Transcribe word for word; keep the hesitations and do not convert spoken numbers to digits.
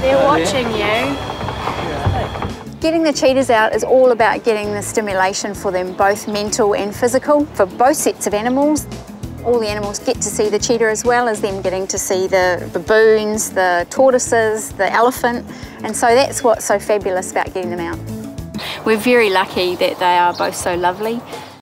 They're watching you. Getting the cheetahs out is all about getting the stimulation for them, both mental and physical, for both sets of animals. All the animals get to see the cheetah as well as them getting to see the baboons, the tortoises, the elephant, and so that's what's so fabulous about getting them out. We're very lucky that they are both so lovely.